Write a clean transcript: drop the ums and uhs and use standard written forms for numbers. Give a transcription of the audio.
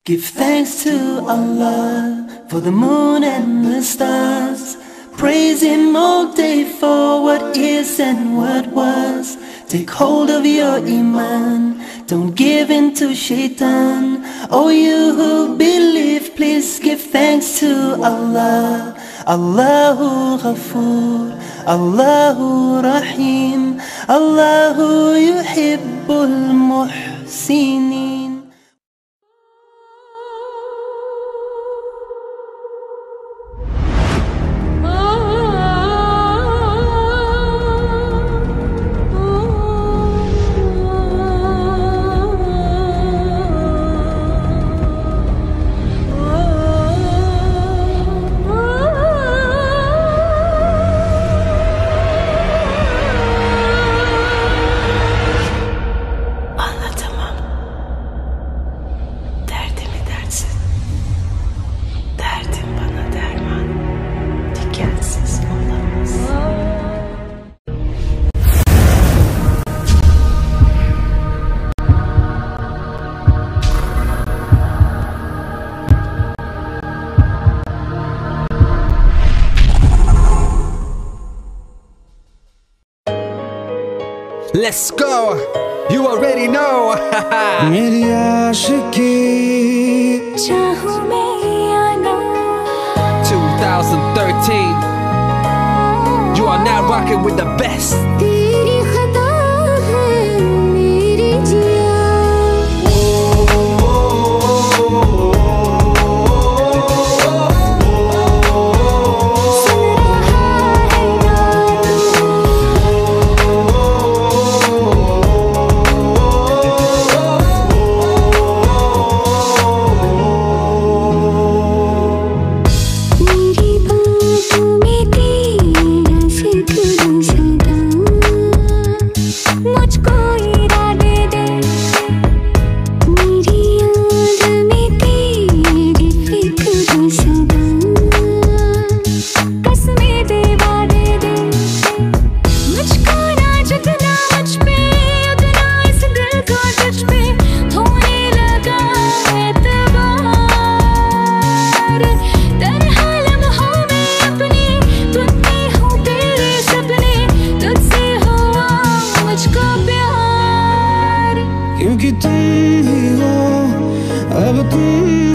Give thanks to Allah for the moon and the stars. Praise Him all day for what is and what was. Take hold of your iman, don't give in to shaitan. Oh, you who believe, please give thanks to Allah. Allahu Ghafoor, Allahu Rahim, Allahu Yuhibbul Muhsinin. Let's go, you already know. मेरी आशिकी चाहूं मैं या ना 2013, you are now rocking with the best. तेरी खता है मेरी जिया क्योंकि तुम ही हो अब तुम